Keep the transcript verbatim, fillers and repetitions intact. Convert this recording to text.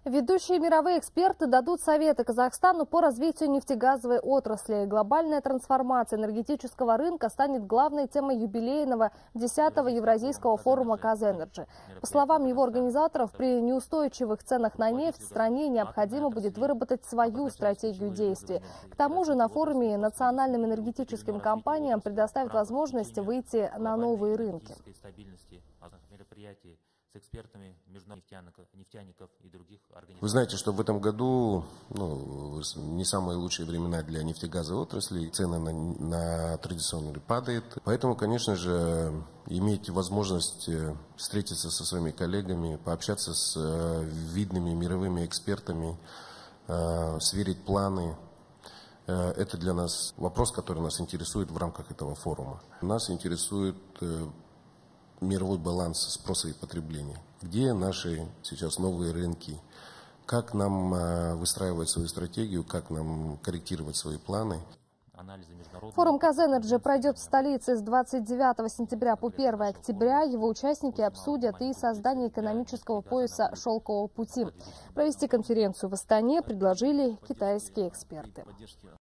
Ведущие мировые эксперты дадут советы Казахстану по развитию нефтегазовой отрасли. Глобальная трансформация энергетического рынка станет главной темой юбилейного десятого Евразийского форума «Казэнерджи». По словам его организаторов, при неустойчивых ценах на нефть в стране необходимо будет выработать свою стратегию действий. К тому же на форуме национальным энергетическим компаниям предоставят возможность выйти на новые рынки. С экспертами международных нефтяников и других организаций. Вы знаете, что в этом году ну, не самые лучшие времена для нефтегазовой отрасли, цены на, на традиционные падают. Поэтому, конечно же, иметь возможность встретиться со своими коллегами, пообщаться с видными мировыми экспертами, сверить планы. Это для нас вопрос, который нас интересует в рамках этого форума. Нас интересует мировой баланс спроса и потребления. Где наши сейчас новые рынки? Как нам выстраивать свою стратегию? Как нам корректировать свои планы? Форум «Казэнерджи» пройдет в столице с двадцать девятого сентября по первое октября. Его участники обсудят и создание экономического пояса «Шелкового пути». Провести конференцию в Астане предложили китайские эксперты.